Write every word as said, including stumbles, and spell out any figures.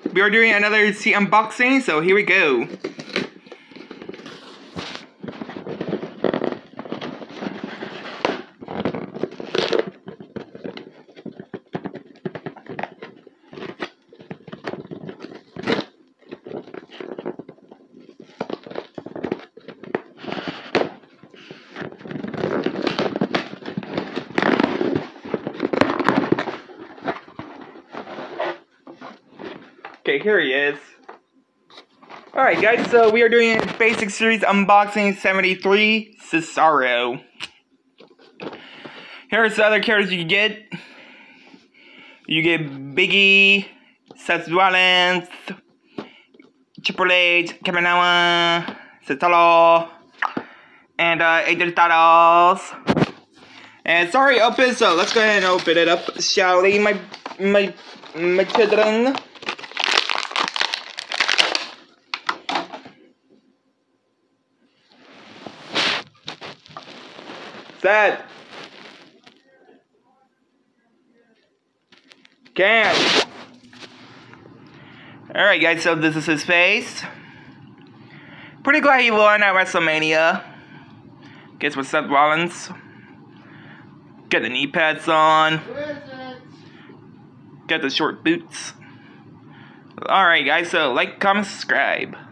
we are doing another C unboxing, so here we go. Okay, here he is. Alright guys, so we are doing a basic series unboxing seventy-three Cesaro. Here's the other characters you can get. You get Biggie, Seth Rollins, Triple H, Kevin Owens, Cesaro, and uh, Adrian Styles. And sorry, open, so let's go ahead and open it up, shall we, my, my, my children? Sad. Can't. Alright guys, so this is his face. Pretty glad he won at WrestleMania. Guess with Seth Rollins. Got the knee pads on. Got the short boots. Alright guys, so like, comment, subscribe.